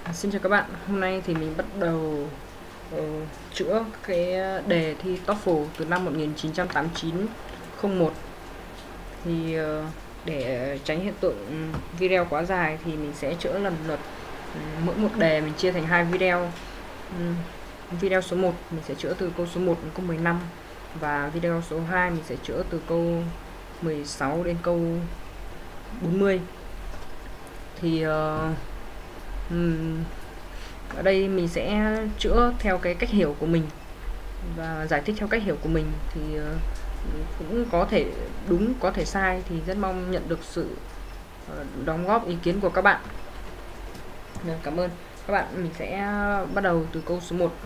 Xin chào các bạn, hôm nay thì mình bắt đầu chữa cái đề thi TOEFL từ năm 1989-01. Thì để tránh hiện tượng video quá dài thì mình sẽ chữa lần lượt. Mỗi một đề mình chia thành hai video. Video số 1 mình sẽ chữa từ câu số 1 đến câu 15, và video số 2 mình sẽ chữa từ câu 16 đến câu 40. Thì ở đây mình sẽ chữa theo cái cách hiểu của mình và giải thích theo cách hiểu của mình, thì cũng có thể đúng có thể sai, thì rất mong nhận được sự đóng góp ý kiến của các bạn. Cảm ơn các bạn. Mình sẽ bắt đầu từ câu số 1.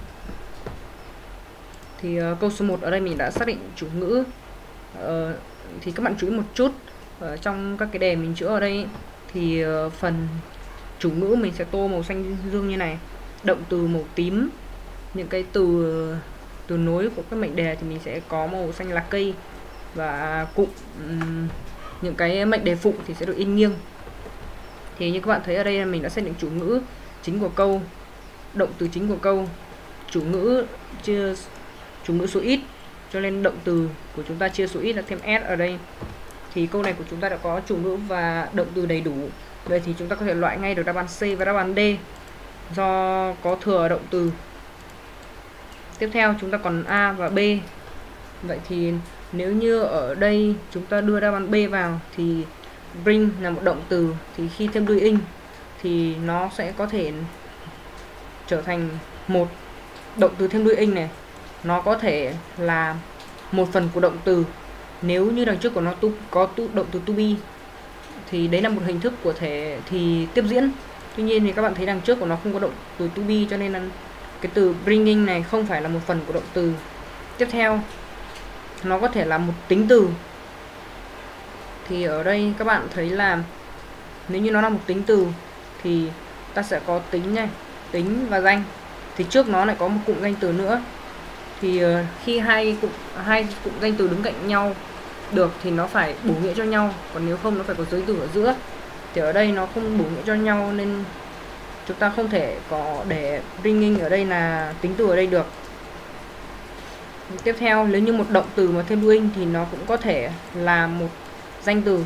Thì câu số 1 ở đây mình đã xác định chủ ngữ. Thì các bạn chú ý một chút, trong các cái đề mình chữa ở đây thì phần chủ ngữ mình sẽ tô màu xanh dương như này, động từ màu tím, những cái từ nối của các mệnh đề thì mình sẽ có màu xanh lá cây, và cụm những cái mệnh đề phụ thì sẽ được in nghiêng. Thì như các bạn thấy ở đây mình đã xác định chủ ngữ chính của câu, động từ chính của câu, chủ ngữ số ít, cho nên động từ của chúng ta chia số ít là thêm s ở đây. Thì câu này của chúng ta đã có chủ ngữ và động từ đầy đủ. Vậy thì chúng ta có thể loại ngay được đáp án C và đáp án D do có thừa động từ. Tiếp theo chúng ta còn A và B. Vậy thì nếu như ở đây chúng ta đưa đáp án B vào thì bring là một động từ, thì khi thêm đuôi ing thì nó sẽ có thể trở thành một động từ thêm đuôi ing này, nó có thể là một phần của động từ nếu như đằng trước của nó có động từ to be, thì đấy là một hình thức của thể thì tiếp diễn. Tuy nhiên thì các bạn thấy đằng trước của nó không có động từ to be, cho nên là cái từ bringing này không phải là một phần của động từ. Tiếp theo nó có thể là một tính từ, thì ở đây các bạn thấy là nếu như nó là một tính từ thì ta sẽ có tính này, tính và danh, thì trước nó lại có một cụm danh từ nữa. Thì khi hai cụm danh từ đứng cạnh nhau được thì nó phải bổ nghĩa cho nhau, còn nếu không nó phải có giới từ ở giữa. Thì ở đây nó không bổ nghĩa cho nhau nên chúng ta không thể có để bringing ở đây là tính từ ở đây được. Tiếp theo, nếu như một động từ mà thêm đuôi ing thì nó cũng có thể là một danh từ.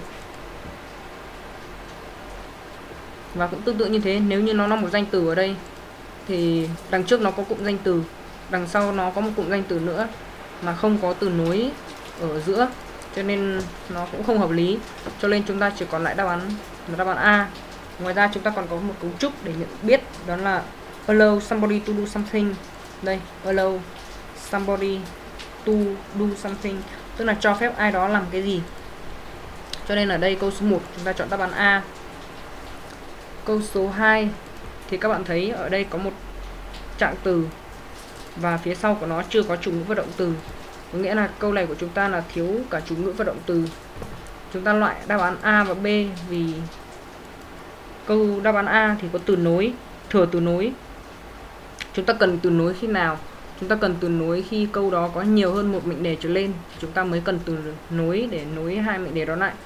Và cũng tương tự như thế, nếu như nó là một danh từ ở đây thì đằng trước nó có cụm danh từ, đằng sau nó có một cụm danh từ nữa mà không có từ nối ở giữa, cho nên nó cũng không hợp lý. Cho nên chúng ta chỉ còn lại đáp án A. Ngoài ra chúng ta còn có một cấu trúc để nhận biết, đó là allow somebody to do something. Đây, allow somebody to do something, tức là cho phép ai đó làm cái gì. Cho nên ở đây câu số 1 chúng ta chọn đáp án A. Câu số 2 thì các bạn thấy ở đây có một trạng từ và phía sau của nó chưa có chủ ngữ và động từ, có nghĩa là câu này của chúng ta là thiếu cả chủ ngữ và động từ. Chúng ta loại đáp án A và B vì câu đáp án A thì có từ nối, thừa từ nối. Chúng ta cần từ nối khi nào? Chúng ta cần từ nối khi câu đó có nhiều hơn một mệnh đề trở lên thì chúng ta mới cần từ nối để nối hai mệnh đề đó lại.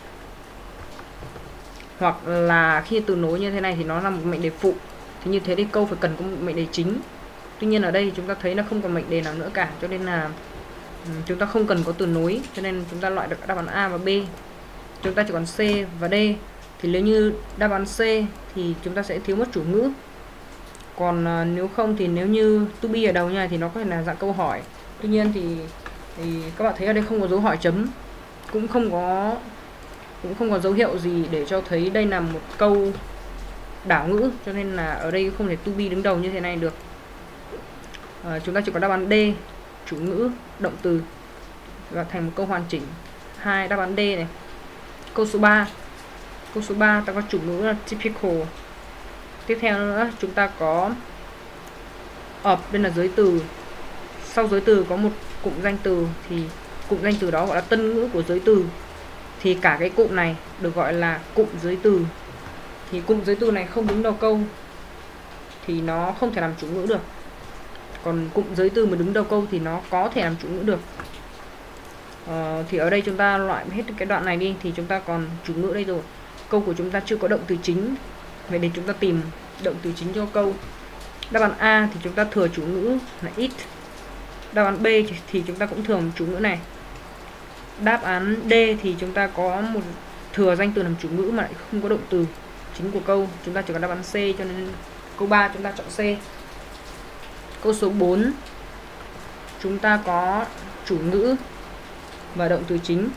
Hoặc là khi từ nối như thế này thì nó là một mệnh đề phụ, thì như thế thì câu phải cần có một mệnh đề chính. Tuy nhiên ở đây chúng ta thấy nó không còn mệnh đề nào nữa cả, cho nên là chúng ta không cần có từ nối, cho nên chúng ta loại được đáp án A và B. Chúng ta chỉ còn C và D. Thì nếu như đáp án C thì chúng ta sẽ thiếu mất chủ ngữ. Còn nếu không thì nếu như to be ở đầu như này thì nó có thể là dạng câu hỏi. Tuy nhiên thì các bạn thấy ở đây không có dấu hỏi chấm, cũng không có dấu hiệu gì để cho thấy đây là một câu đảo ngữ, cho nên là ở đây không thể to be đứng đầu như thế này được. Chúng ta chỉ có đáp án D, chủ ngữ, động từ, và thành một câu hoàn chỉnh. Hai đáp án D này. Câu số 3 ta có chủ ngữ là typical. Tiếp theo nữa chúng ta có of, đây là giới từ. Sau giới từ có một cụm danh từ, thì cụm danh từ đó gọi là tân ngữ của giới từ. Thì cả cái cụm này được gọi là cụm giới từ. Thì cụm giới từ này không đứng đầu câu thì nó không thể làm chủ ngữ được. Còn cụm giới từ mà đứng đầu câu thì nó có thể làm chủ ngữ được. Thì ở đây chúng ta loại hết cái đoạn này đi thì chúng ta còn chủ ngữ đây rồi. Câu của chúng ta chưa có động từ chính, vậy để chúng ta tìm động từ chính cho câu. Đáp án A thì chúng ta thừa chủ ngữ là it. Đáp án B thì chúng ta cũng thừa một chủ ngữ này. Đáp án D thì chúng ta có một thừa danh từ làm chủ ngữ mà lại không có động từ chính của câu. Chúng ta chỉ có đáp án C, cho nên câu 3 chúng ta chọn C. Câu số 4 chúng ta có chủ ngữ và động từ chính.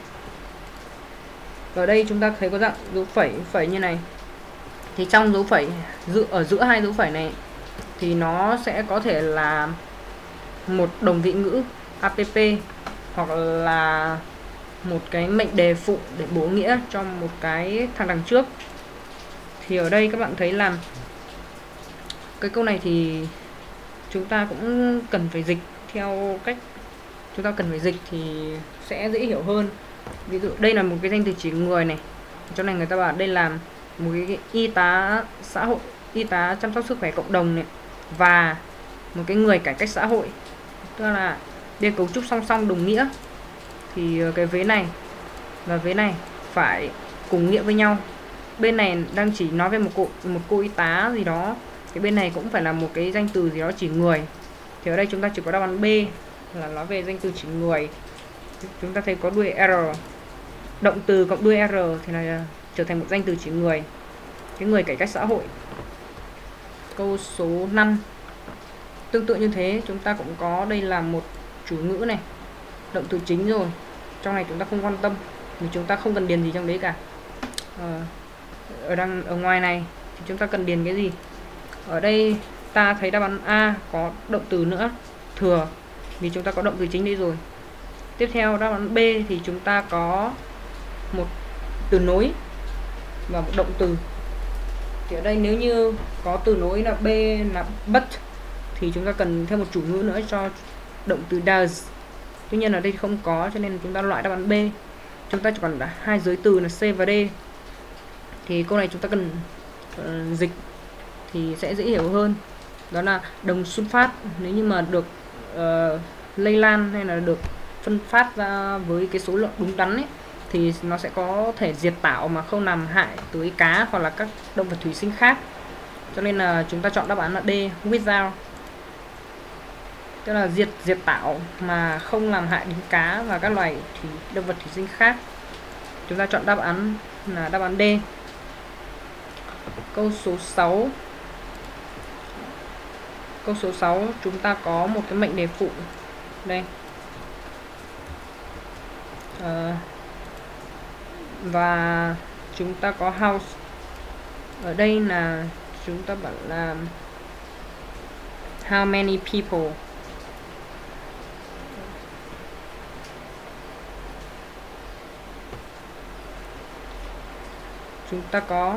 Ở đây chúng ta thấy có dạng dấu phẩy như này. Thì trong dấu phẩy ở giữa hai dấu phẩy này thì nó sẽ có thể là một đồng vị ngữ app hoặc là một cái mệnh đề phụ để bổ nghĩa cho một cái thằng đằng trước. Thì ở đây các bạn thấy là cái câu này thì chúng ta cũng cần phải dịch theo cách chúng ta cần phải dịch thì sẽ dễ hiểu hơn. Ví dụ đây là một cái danh từ chỉ người này, chỗ này người ta bảo đây là một cái y tá xã hội, y tá chăm sóc sức khỏe cộng đồng này, và một cái người cải cách xã hội, tức là đây cấu trúc song song đồng nghĩa. Thì cái vế này và vế này phải cùng nghĩa với nhau. Bên này đang chỉ nói về một cô y tá gì đó, cái bên này cũng phải là một cái danh từ gì đó chỉ người. Thì ở đây chúng ta chỉ có đáp án B là nói về danh từ chỉ người. Chúng ta thấy có đuôi R, động từ cộng đuôi R thì là trở thành một danh từ chỉ người, cái người cải cách xã hội. Câu số 5 tương tự như thế, chúng ta cũng có đây là một chủ ngữ này, động từ chính rồi. Trong này chúng ta không quan tâm vì chúng ta không cần điền gì trong đấy cả. Ở ngoài này thì chúng ta cần điền cái gì? Ở đây ta thấy đáp án A có động từ nữa, thừa, vì chúng ta có động từ chính đây rồi. Tiếp theo đáp án B thì chúng ta có một từ nối và một động từ. Thì ở đây nếu như có từ nối là B là but thì chúng ta cần thêm một chủ ngữ nữa cho động từ does. Tuy nhiên ở đây không có, cho nên chúng ta loại đáp án B. Chúng ta chỉ còn hai giới từ là C và D. Thì câu này chúng ta cần dịch thì sẽ dễ hiểu hơn. Đó là đồng xuất phát nếu như mà được lây lan hay là được phân phát ra với cái số lượng đúng đắn ấy, thì nó sẽ có thể diệt tảo mà không làm hại tới cá hoặc là các động vật thủy sinh khác. Cho nên là chúng ta chọn đáp án là D, without, tức là diệt tảo mà không làm hại đến cá và các loài động vật thủy sinh khác. Chúng ta chọn đáp án là đáp án D. Câu số 6. Câu số 6 chúng ta có một cái mệnh đề phụ đây. Và chúng ta có house. Ở đây là chúng ta bảo là how many people. Chúng ta có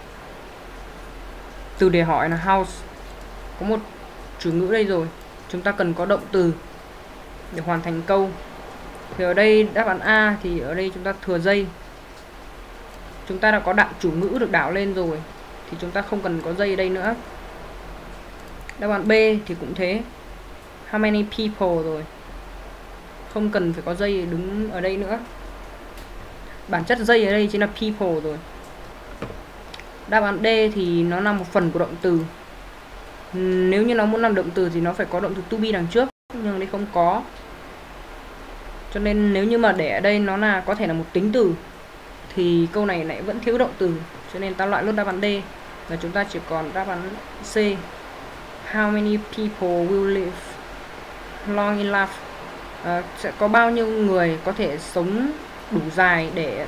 từ để hỏi là house, có một chủ ngữ đây rồi, chúng ta cần có động từ để hoàn thành câu. Thì ở đây đáp án A thì ở đây chúng ta thừa dây. Chúng ta đã có chủ ngữ được đảo lên rồi thì chúng ta không cần có dây ở đây nữa. Đáp án B thì cũng thế, how many people rồi, không cần phải có dây đứng ở đây nữa. Bản chất dây ở đây chính là people rồi. Đáp án D thì nó là một phần của động từ. Nếu như nó muốn làm động từ thì nó phải có động từ to be đằng trước, nhưng ở đây không có. Cho nên nếu như mà để ở đây nó là có thể là một tính từ thì câu này lại vẫn thiếu động từ, cho nên ta loại luôn đáp án D và chúng ta chỉ còn đáp án C, how many people will live long enough, sẽ có bao nhiêu người có thể sống đủ dài để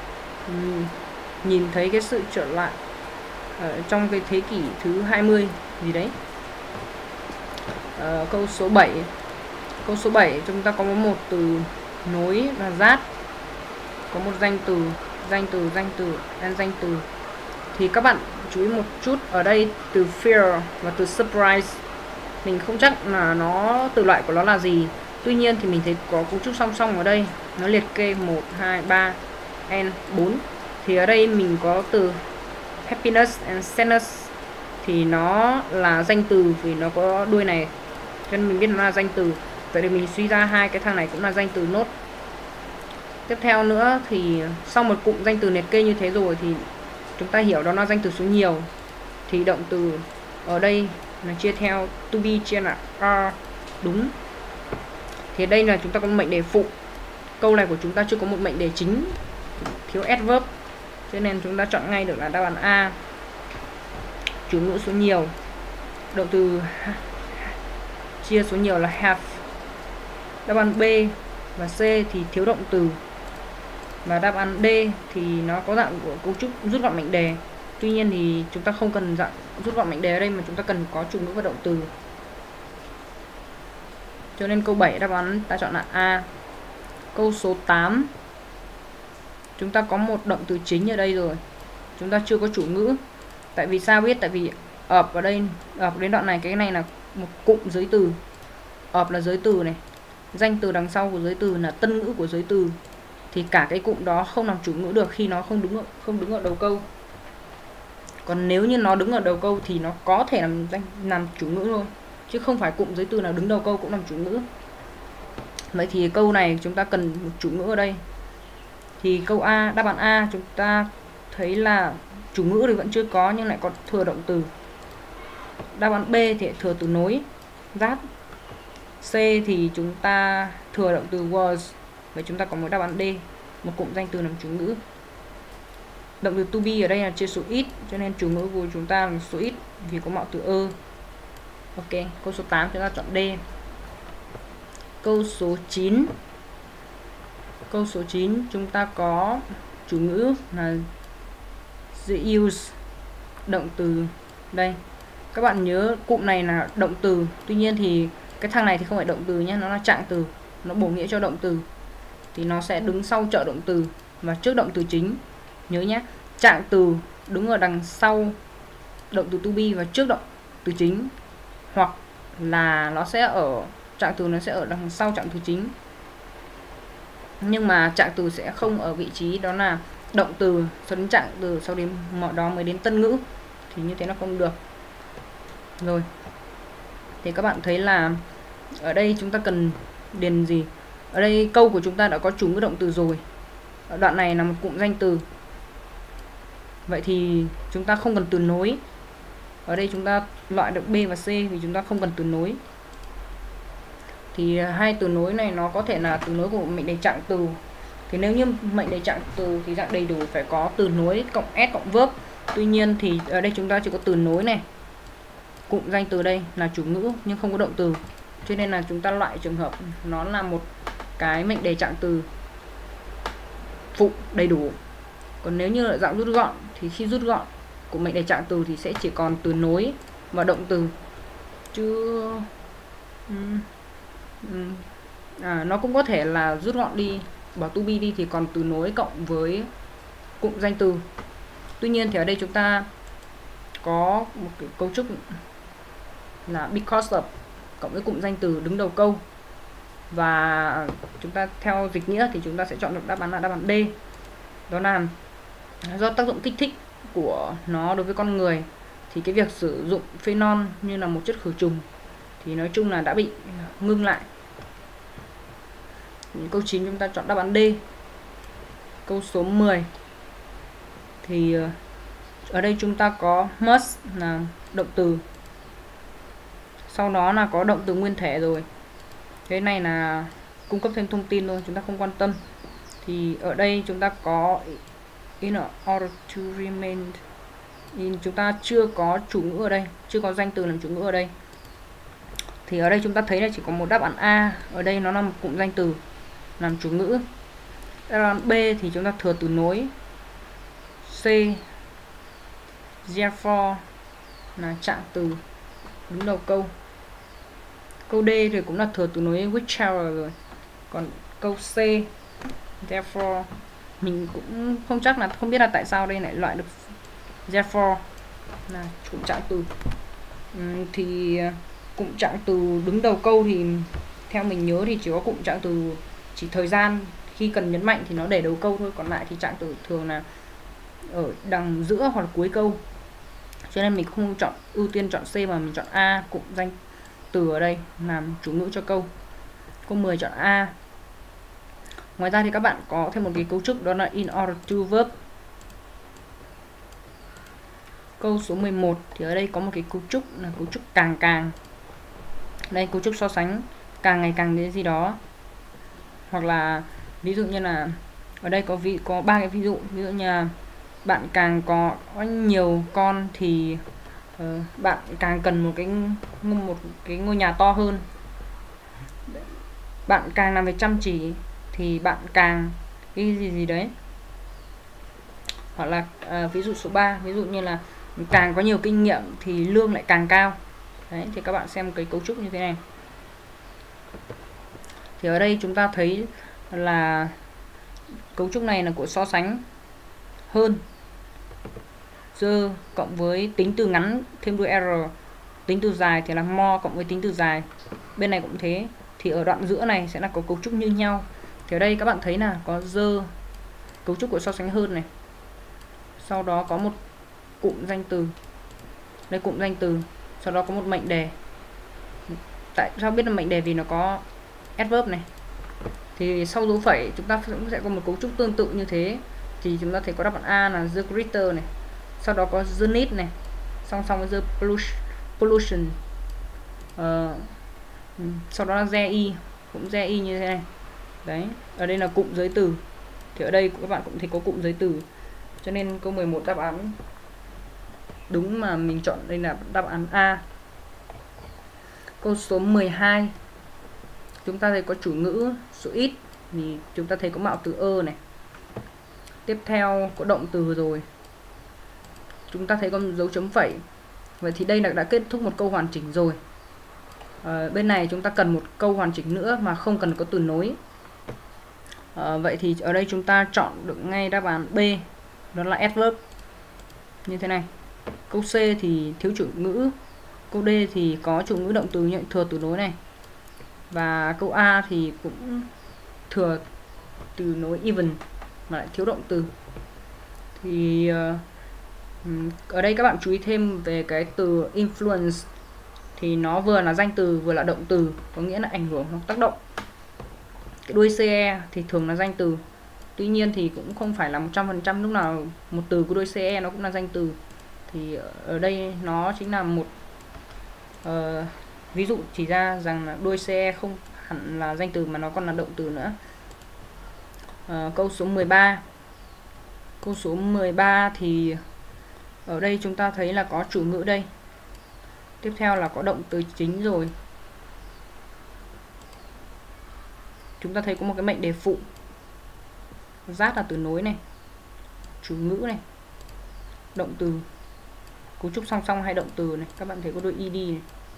nhìn thấy cái sự trở lại trong cái thế kỷ thứ 20 gì đấy. Câu số 7. Câu số 7 chúng ta có một từ nối là that, có một danh từ, danh từ. Thì các bạn chú ý một chút, ở đây từ fear và từ surprise mình không chắc là nó từ loại của nó là gì. Tuy nhiên thì mình thấy có cấu trúc song song ở đây, nó liệt kê 1, 2, 3, and 4. Thì ở đây mình có từ happiness and sadness thì nó là danh từ vì nó có đuôi này, cho nên mình biết nó là danh từ. Vậy thì mình suy ra hai cái thằng này cũng là danh từ nốt. Tiếp theo nữa thì sau một cụm danh từ liệt kê như thế rồi thì chúng ta hiểu đó là danh từ số nhiều. thì động từ ở đây là chia theo to be chia là are đúng. Thì đây là chúng ta có một mệnh đề phụ. Câu này của chúng ta chưa có một mệnh đề chính, thiếu adverb, cho nên chúng ta chọn ngay được là đáp án A. Chủ ngữ số nhiều, động từ chia số nhiều là have. Đáp án B và C thì thiếu động từ, và đáp án D thì nó có dạng của cấu trúc rút gọn mệnh đề. Tuy nhiên thì chúng ta không cần dạng rút gọn mệnh đề ở đây, mà chúng ta cần có chủ ngữ và động từ. Cho nên câu 7 đáp án ta chọn là A. Câu số 8, chúng ta có một động từ chính ở đây rồi, chúng ta chưa có chủ ngữ. Tại vì sao biết? Tại vì ở đây, đến đoạn này, cái này là một cụm giới từ. Là giới từ này, danh từ đằng sau của giới từ là tân ngữ của giới từ, thì cả cái cụm đó không làm chủ ngữ được khi nó không đứng ở đầu câu. Còn nếu như nó đứng ở đầu câu thì nó có thể làm chủ ngữ thôi, chứ không phải cụm giới từ nào đứng đầu câu cũng làm chủ ngữ. Vậy thì câu này chúng ta cần một chủ ngữ ở đây. Thì câu A, đáp án A, chúng ta thấy là chủ ngữ thì vẫn chưa có, nhưng lại có thừa động từ. Đáp án B thì thừa từ nối, that. C thì chúng ta thừa động từ was. Vậy chúng ta có một đáp án D, một cụm danh từ làm chủ ngữ. Động từ to be ở đây là chia số ít, cho nên chủ ngữ của chúng ta là số ít vì có mạo từ ơ. Ok, câu số 8 chúng ta chọn D. Câu số 9. Câu số 9 chúng ta có chủ ngữ là the use, động từ đây. Các bạn nhớ cụm này là động từ, tuy nhiên thì cái thằng này thì không phải động từ nhé, nó là trạng từ, nó bổ nghĩa cho động từ. Thì nó sẽ đứng sau trợ động từ và trước động từ chính. Nhớ nhé, trạng từ đứng ở đằng sau động từ to be và trước động từ chính, hoặc là nó sẽ ở trạng từ, nó sẽ ở đằng sau trạng từ chính, nhưng mà trạng từ sẽ không ở vị trí đó là động từ sau đến trạng từ, sau đến mọi đó mới đến tân ngữ, thì như thế nó không được. Rồi, thì các bạn thấy là ở đây chúng ta cần điền gì? Ở đây câu của chúng ta đã có chủ ngữ động từ rồi, ở đoạn này là một cụm danh từ. Vậy thì chúng ta không cần từ nối. Ở đây chúng ta loại được B và C vì chúng ta không cần từ nối. Thì hai từ nối này nó có thể là từ nối của mệnh đề trạng từ. Thì nếu như mệnh đề trạng từ thì dạng đầy đủ phải có từ nối cộng s cộng verb. Tuy nhiên thì ở đây chúng ta chỉ có từ nối này, cụm danh từ đây là chủ ngữ nhưng không có động từ, cho nên là chúng ta loại trường hợp nó là một cái mệnh đề trạng từ phụ đầy đủ. Còn nếu như là dạng rút gọn thì khi rút gọn của mệnh đề trạng từ thì sẽ chỉ còn từ nối và động từ, chứ nó cũng có thể là rút gọn đi, bỏ to be đi thì còn từ nối cộng với cụm danh từ. Tuy nhiên thì ở đây chúng ta có một cái cấu trúc là because of cộng với cụm danh từ đứng đầu câu, và chúng ta theo dịch nghĩa thì chúng ta sẽ chọn được đáp án là đáp án D. Đó là do tác dụng kích thích của nó đối với con người, thì cái việc sử dụng phenol như là một chất khử trùng thì nói chung là đã bị ngưng lại. Câu 9 chúng ta chọn đáp án D. Câu số 10 thì ở đây chúng ta có must là động từ, sau đó là có động từ nguyên thể rồi. Cái này là cung cấp thêm thông tin thôi, chúng ta không quan tâm. Thì ở đây chúng ta có in order to remain in, chúng ta chưa có chủ ngữ ở đây, chưa có danh từ làm chủ ngữ ở đây. Thì ở đây chúng ta thấy là chỉ có một đáp án A, ở đây nó là một cụm danh từ làm chủ ngữ. Đáp án B thì chúng ta thừa từ nối. C, therefore là trạng từ đứng đầu câu. Câu D thì cũng là thừa từ nối whichever rồi. Còn câu C, therefore, mình cũng không chắc là, không biết là tại sao đây lại loại được therefore là cụm trạng từ. Thì cụm trạng từ đứng đầu câu thì theo mình nhớ thì chỉ có cụm trạng từ chỉ thời gian khi cần nhấn mạnh thì nó để đầu câu thôi, còn lại thì trạng từ thường là ở đằng giữa hoặc là cuối câu. Cho nên mình không chọn, ưu tiên chọn C mà mình chọn A, cụm danh từ ở đây làm chủ ngữ cho câu. Câu 10 chọn A. Ngoài ra thì các bạn có thêm một cái cấu trúc đó là in order to verb. Câu số 11 thì ở đây có một cái cấu trúc là cấu trúc càng càng. Đây cấu trúc so sánh càng ngày càng đến gì đó. Hoặc là ví dụ như là ở đây có 3 cái ví dụ như là bạn càng có nhiều con thì bạn càng cần một cái ngôi nhà to hơn. Bạn càng làm việc chăm chỉ thì bạn càng cái gì đấy. Hoặc là ví dụ số 3, ví dụ như là càng có nhiều kinh nghiệm thì lương lại càng cao. Đấy, thì các bạn xem cái cấu trúc như thế này. Thì ở đây chúng ta thấy là cấu trúc này là của so sánh hơn. The cộng với tính từ ngắn thêm đuôi r, tính từ dài thì là more cộng với tính từ dài. Bên này cũng thế. Thì ở đoạn giữa này sẽ là có cấu trúc như nhau. Thì ở đây các bạn thấy là có the, cấu trúc của so sánh hơn này. Sau đó có một cụm danh từ. Đây cụm danh từ. Sau đó có một mệnh đề. Tại sao biết là mệnh đề? Vì nó có adverb này. Thì sau dấu phẩy chúng ta cũng sẽ có một cấu trúc tương tự như thế. Thì chúng ta thấy có đáp án A là the greater này. Sau đó có the need này. Song song với the pollution. Sau đó là the y, cũng the y như thế này. Đấy, ở đây là cụm giới từ. Thì ở đây các bạn cũng thấy có cụm giới từ. Cho nên câu 11 đáp án đúng mà mình chọn đây là đáp án A. Câu số 12. Chúng ta thấy có chủ ngữ số ít thì chúng ta thấy có mạo từ ơ này. Tiếp theo có động từ rồi. Chúng ta thấy có dấu chấm phẩy. Vậy thì đây là đã kết thúc một câu hoàn chỉnh rồi. Bên này chúng ta cần một câu hoàn chỉnh nữa mà không cần có từ nối. Vậy thì ở đây chúng ta chọn được ngay đáp án B, đó là adverb như thế này. Câu C thì thiếu chủ ngữ. Câu D thì có chủ ngữ động từ nhận thừa từ nối này. Và câu A thì cũng thừa từ nối even mà lại thiếu động từ. Thì ở đây các bạn chú ý thêm về cái từ influence. Thì nó vừa là danh từ vừa là động từ, có nghĩa là ảnh hưởng hoặc tác động. Cái đuôi CE thì thường là danh từ. Tuy nhiên thì cũng không phải là 100% lúc nào một từ của đuôi CE nó cũng là danh từ. Thì ở đây nó chính là một ví dụ chỉ ra rằng là đuôi CE không hẳn là danh từ mà nó còn là động từ nữa. Câu số 13. Câu số 13 thì ở đây chúng ta thấy là có chủ ngữ đây. Tiếp theo là có động từ chính rồi. Chúng ta thấy có một cái mệnh đề phụ. That là từ nối này. Chủ ngữ này. Động từ. Cấu trúc song song hai động từ này. Các bạn thấy có đuôi ed này.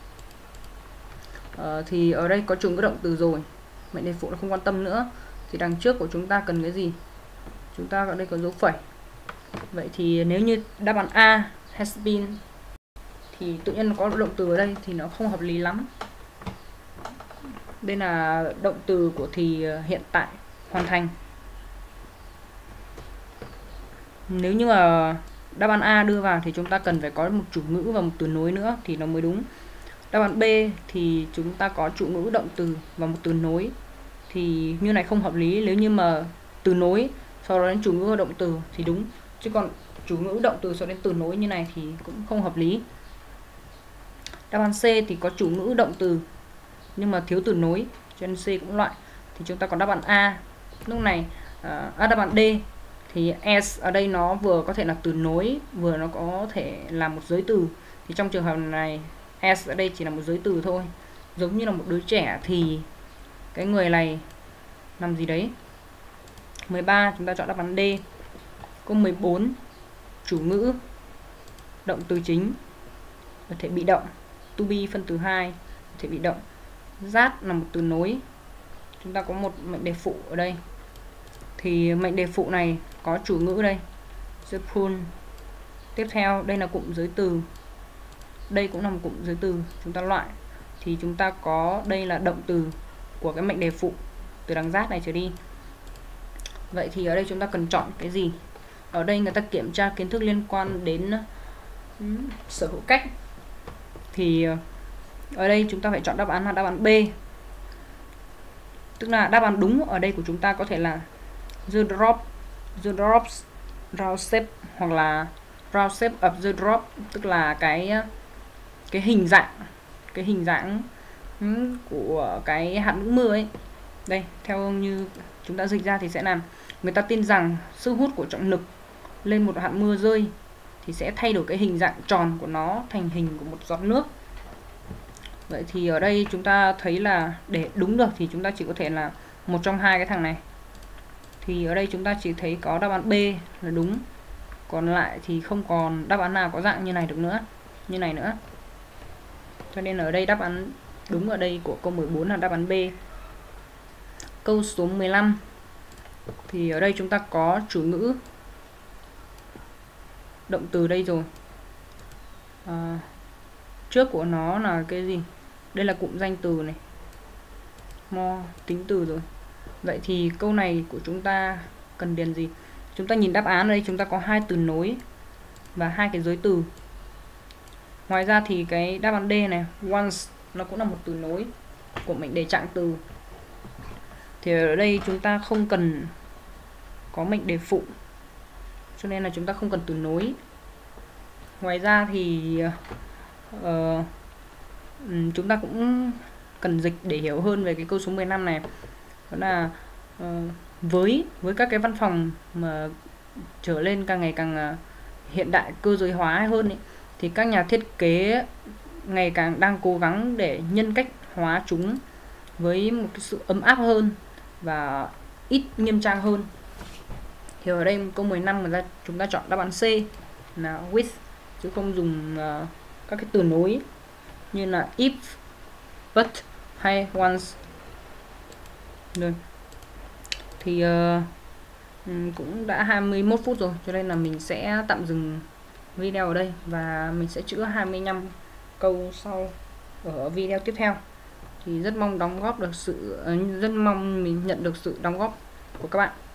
Thì ở đây có chủ ngữ động từ rồi. Mệnh đề phụ là không quan tâm nữa. Thì đằng trước của chúng ta cần cái gì? Chúng ta ở đây có dấu phẩy. Vậy thì nếu như đáp án A has been thì tự nhiên có động từ ở đây thì nó không hợp lý lắm. Đây là động từ của thì hiện tại hoàn thành. Nếu như mà đáp án A đưa vào thì chúng ta cần phải có một chủ ngữ và một từ nối nữa thì nó mới đúng. Đáp án B thì chúng ta có chủ ngữ động từ và một từ nối. Thì như này không hợp lý. Nếu như mà từ nối sau đó đến chủ ngữ và động từ thì đúng. Chứ còn chủ ngữ động từ sau đến từ nối như này thì cũng không hợp lý. Đáp án C thì có chủ ngữ động từ nhưng mà thiếu từ nối, cho nên C cũng loại. Thì chúng ta còn đáp án A. Lúc này đáp án D thì as ở đây nó vừa có thể là từ nối, vừa nó có thể là một giới từ. Thì trong trường hợp này as ở đây chỉ là một giới từ thôi. Giống như là một đứa trẻ thì cái người này làm gì đấy. 13 chúng ta chọn đáp án D. Câu 14 chủ ngữ động từ chính ở thể bị động, to be phân từ 2 thể bị động. That là một từ nối. Chúng ta có một mệnh đề phụ ở đây. Thì mệnh đề phụ này có chủ ngữ đây, the pool. Tiếp theo đây là cụm giới từ. Đây cũng là một cụm giới từ, chúng ta loại. Thì chúng ta có đây là động từ của cái mệnh đề phụ từ đằng that này trở đi. Vậy thì ở đây chúng ta cần chọn cái gì? Ở đây người ta kiểm tra kiến thức liên quan đến sở hữu cách. Thì ở đây chúng ta phải chọn đáp án là đáp án B. Tức là đáp án đúng ở đây của chúng ta có thể là the drops, downstep hoặc là round shape of the drop, tức là cái hình dạng của cái hạt nước mưa ấy. Đây, theo như chúng ta dịch ra thì sẽ làm, người ta tin rằng sức hút của trọng lực lên một hạt mưa rơi thì sẽ thay đổi cái hình dạng tròn của nó thành hình của một giọt nước. Vậy thì ở đây chúng ta thấy là để đúng được thì chúng ta chỉ có thể là một trong hai cái thằng này. Thì ở đây chúng ta chỉ thấy có đáp án B là đúng, còn lại thì không còn đáp án nào có dạng như này được nữa, như này nữa. Cho nên ở đây đáp án đúng ở đây của câu 14 là đáp án B. Câu số 15 thì ở đây chúng ta có chủ ngữ động từ đây rồi. Trước của nó là cái gì? Đây là cụm danh từ này, more tính từ rồi. Vậy thì câu này của chúng ta cần điền gì? Chúng ta nhìn đáp án ở đây, chúng ta có hai từ nối và hai cái giới từ. Ngoài ra thì cái đáp án D này, once, nó cũng là một từ nối của mệnh đề trạng từ. Thì ở đây chúng ta không cần có mệnh đề phụ, cho nên là chúng ta không cần từ nối. Ngoài ra thì chúng ta cũng cần dịch để hiểu hơn về cái câu số 15 này. Đó là với các cái văn phòng mà trở lên càng ngày càng hiện đại, cơ giới hóa hơn ấy, thì các nhà thiết kế ngày càng đang cố gắng để nhân cách hóa chúng với một cái sự ấm áp hơn và ít nghiêm trang hơn. Thì ở đây câu 15 mà chúng ta chọn đáp án C là with, chứ không dùng các cái từ nối như là if, but hay once. Rồi. Thì cũng đã 21 phút rồi, cho nên là mình sẽ tạm dừng video ở đây và mình sẽ chữa 25 câu sau ở video tiếp theo. Thì rất mong mình nhận được sự đóng góp của các bạn.